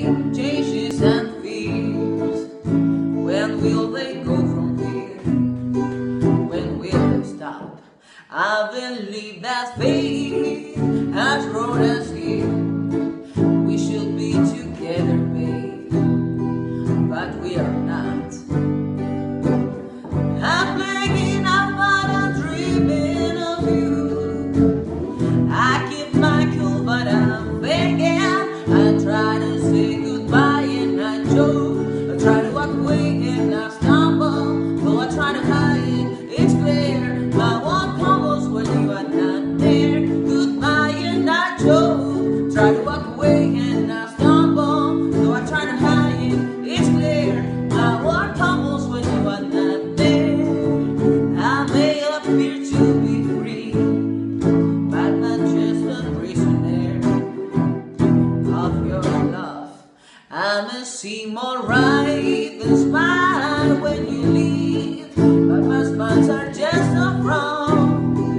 changes and fears. When will they go from here? When will they stop? I believe that fate has brought us here. We should be together, babe, but we are not. I'm playing out, but I'm dreaming of you. I keep my cool, but I'm faking. I try to say goodbye and I joke. I try to walk away and I stumble. Though I try to hide it, it's clear. My one crumbles when you are not there. Goodbye and I joke. Try to walk away and I stumble. Though I try to hide it, it's clear. My one crumbles when you are not there. I may appear to be free, but I'm just a prisoner of your love. I'm a seem alright, the smile when you leave, but my smiles are just a front,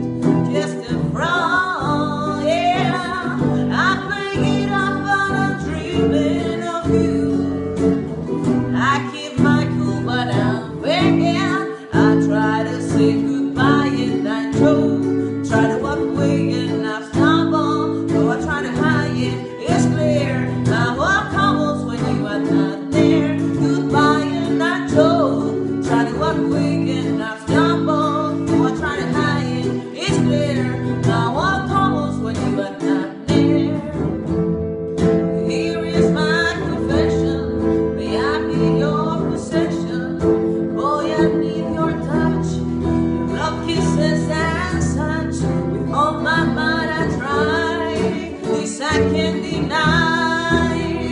yeah. I play it up, but I'm dreaming of you. I keep my cool, but I'm faking. I try to say goodbye and I joke. Try to walk away and I stumble. Though I try to hide it, it's clear. My walk crumbles when you are not there. Goodbye and I joke. Try to walk away and I stumble. Though I try to hide it, it's clear. My walk crumbles when you are not there. Here is my confession. May I be your possession? Boy, I need your touch, your love, kisses and such. With all my might I try. This I can't deny,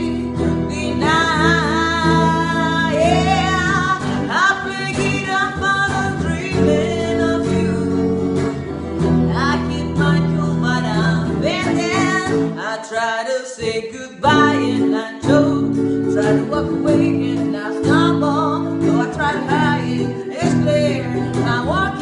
yeah. I play it up, but I'm dreaming of you. I keep my cool, but I'm bending. I try to say goodbye and I joke. Try to walk away and I stumble. Though I try to hide it, it's clear. I walk